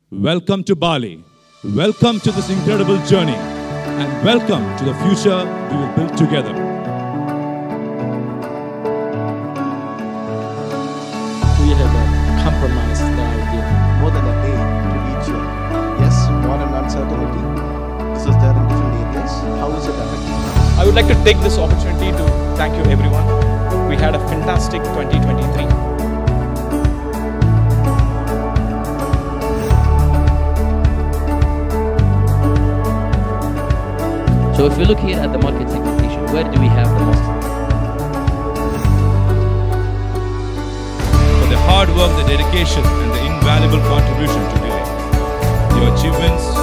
Welcome to Bali. Welcome to this incredible journey. And welcome to the future we will build together. We have compromised More than a day to reach here. Yes, war and uncertainty. This is there in different areas. How is it affecting us? I would like to take this opportunity to thank you everyone. We had a fantastic 2023. So if we look here at the market segmentation, where do we have the most? For the hard work, the dedication, and the invaluable contribution to Relay. Your achievements